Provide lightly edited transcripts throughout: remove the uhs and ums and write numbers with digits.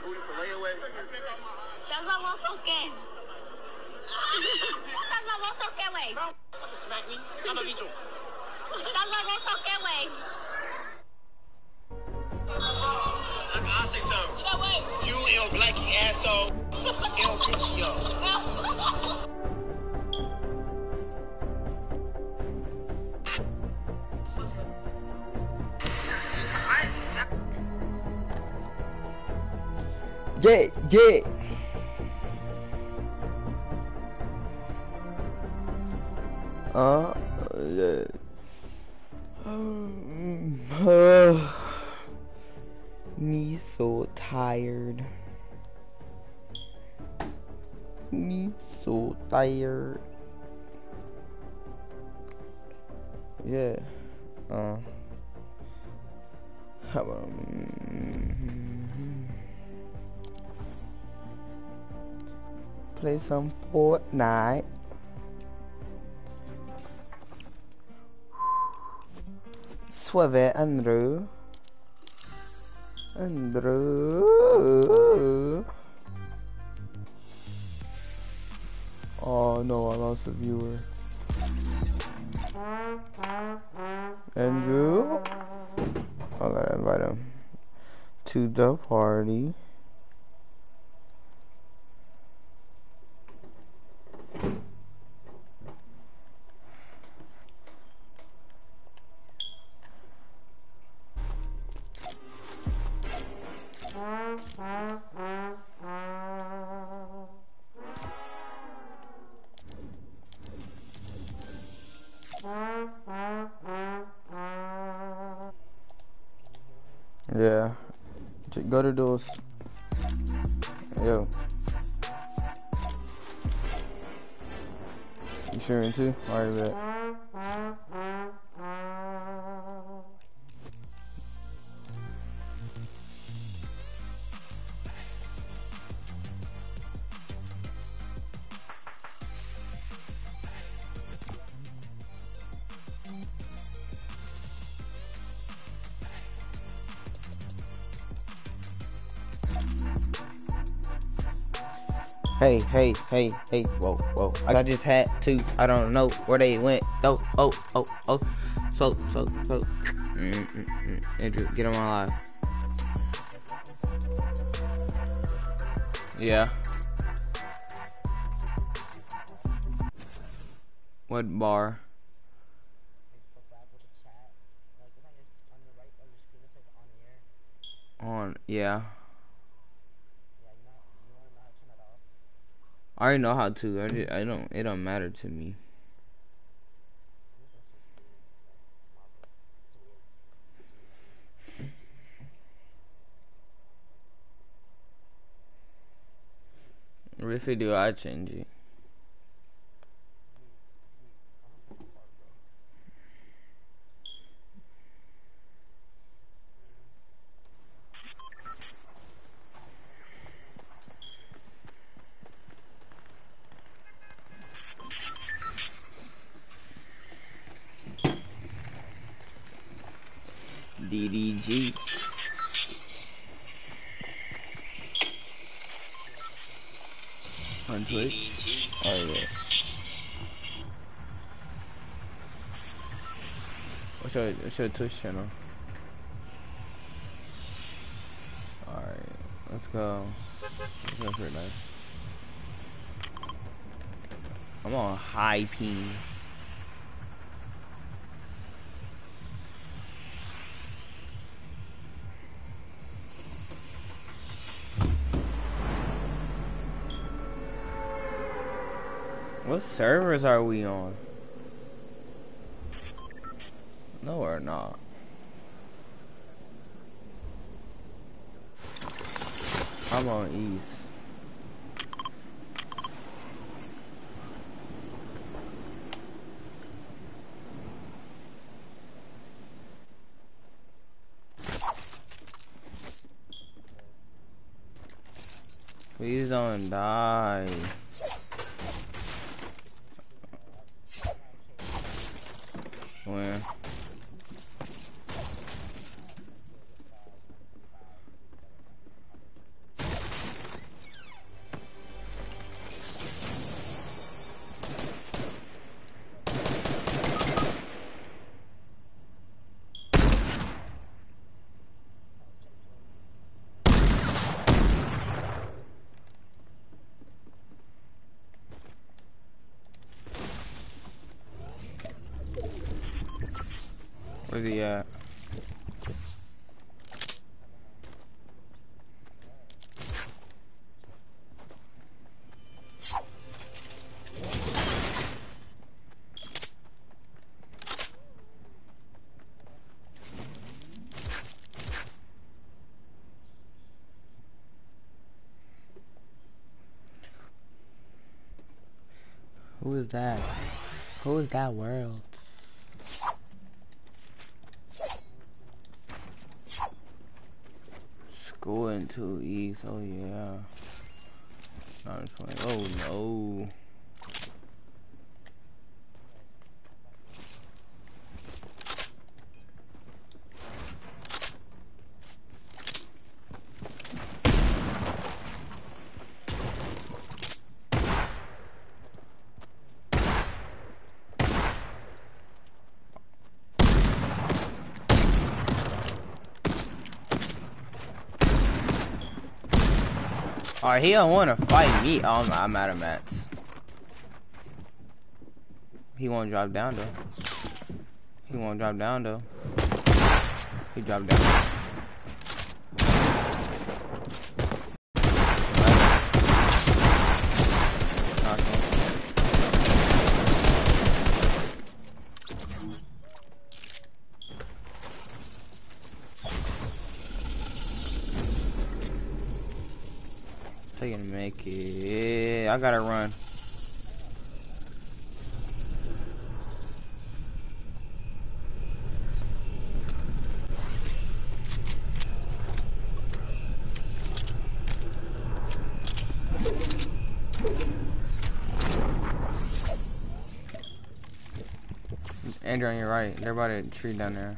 booty for layaway. That's my muscle game. That's my muscle game way. Smack me. I'm a bicho. That's my muscle game way. I'll say something. Get away. You ill blanky asshole. Ill bitch yo. Yeah, yeah. Yeah. Me so tired. Me so tired. Yeah. How about play some Fortnite? Suave, Andrew. Oh no, I lost a viewer. Andrew? I gotta invite him to the party. Yeah. Go to those. Yo. You sure into? Alright, bet. Hey, whoa. I just had to, I don't know where they went. Oh. So. Andrew, get on my live. Yeah. What bar? On, yeah. I already know how to. It don't matter to me. If it do, I change it. DDG. On Twitch? Oh yeah. What's your Twitch channel? Alright, let's go. Let's go for it, nice. I'm on high ping. What servers are we on? No, we're not. I'm on East. Please don't die. Where? Where's he at? Who is that? Who is that world? School into East, oh yeah. Oh no. Alright, he don't want to fight me. Oh, I'm out of mats. He won't drop down though. He won't drop down though. He dropped down. They gonna make it. I gotta run. Andrew on your right. They're by the tree down there.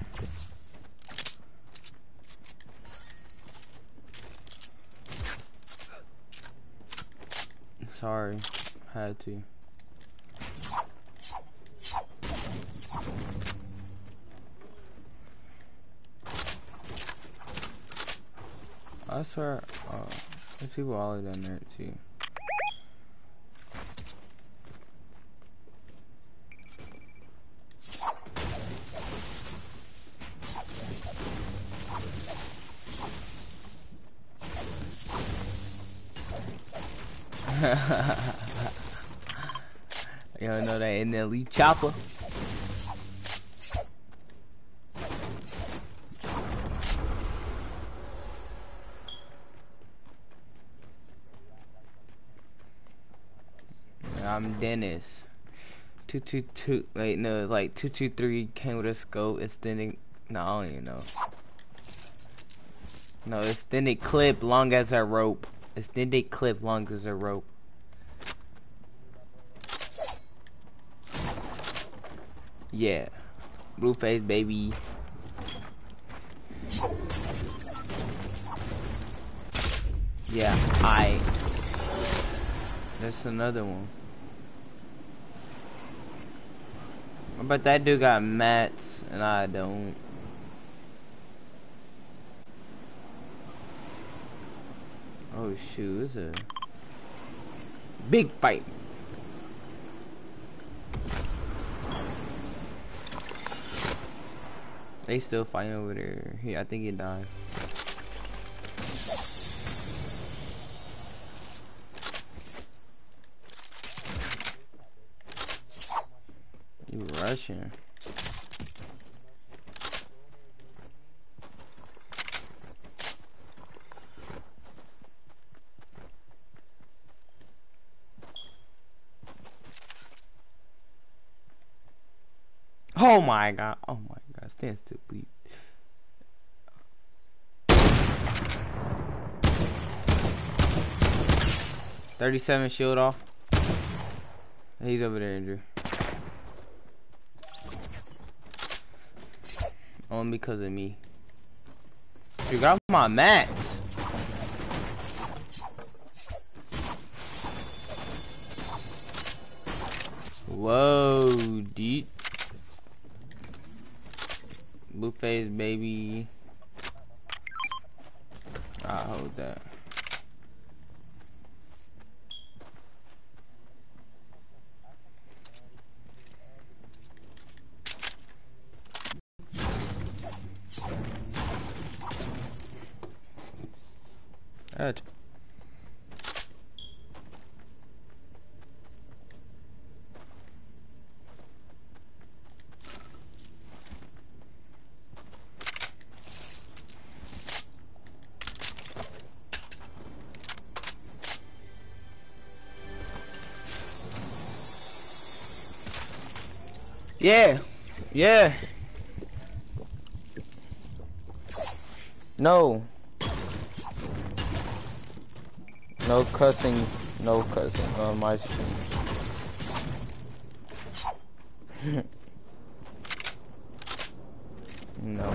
Sorry, had to. I swear, there's people all down there too. You don't know that in the elite chopper. I'm Dennis. 222. Wait, no, it's like 223 came with a scope. Extended. No, I don't even know. No, extended clip long as a rope. Extended clip long as a rope. Yeah. Blueface, baby. Yeah, That's another one. But that dude got mats and I don't. Oh shoot, it's a big fight. They still fighting over there. I think he died. You rushing. Oh my god. Oh my god. Stand still, please. $37 shield off. He's over there, Andrew. Only because of me. You got my mats. Whoa, dude. Blueface, baby. I'll hold that. Edge. Yeah. Yeah. No. No cussing. No cussing on my stream. No.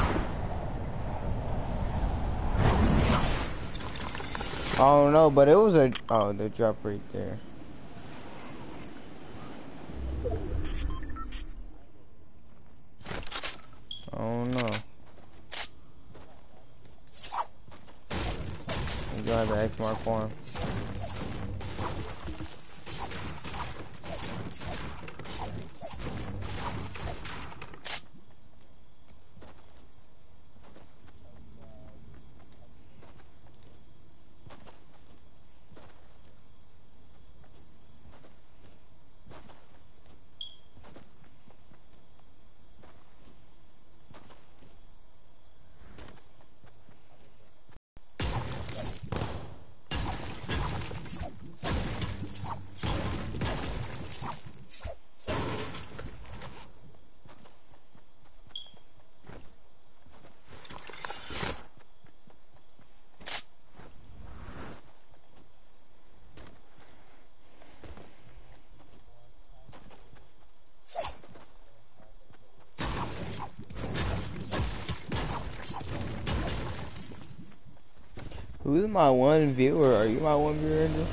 I don't know, but it was a... Oh, the drop right there. I don't know. You gonna have the X mark for him. Who's my one viewer? Are you my one viewer, Angel?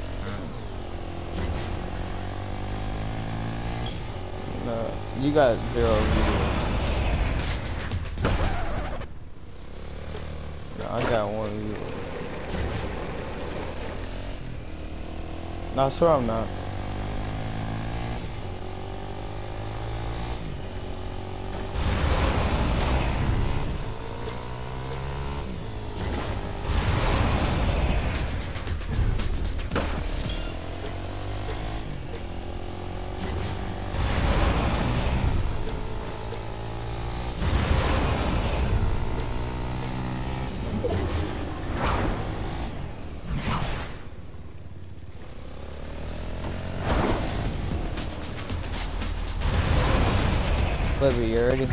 No, you got 0 viewers. No, I got 1 viewer. No, I swear I'm not. Libby, you ready?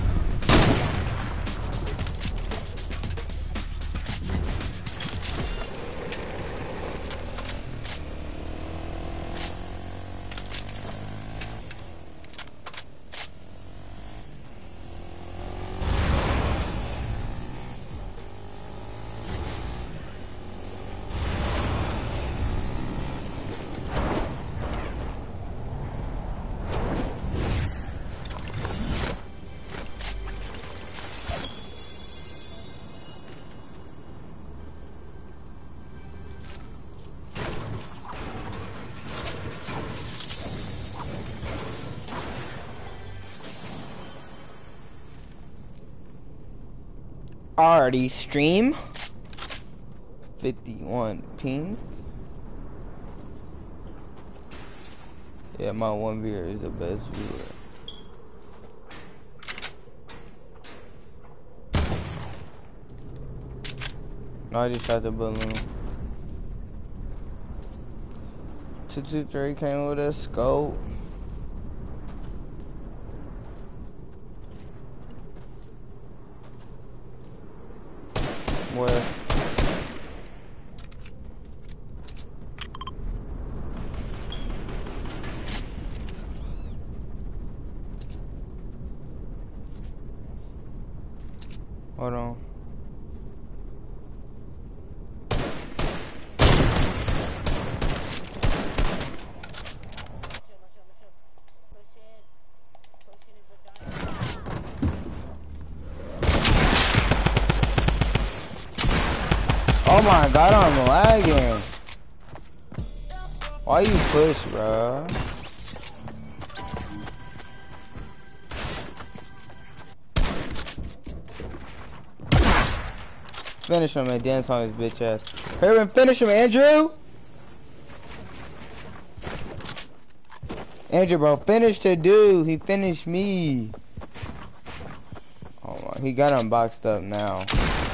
Already stream 51 ping. Yeah, my one viewer is the best viewer. No, I just shot the balloon. 223 came with a scope. Where? Hold on. Oh my god, I'm lagging. Why you push, bro? Finish him and dance on his bitch ass. Hurry and finish him, Andrew. Andrew, bro, finish the dude. He finished me. Oh my, he got him boxed up now.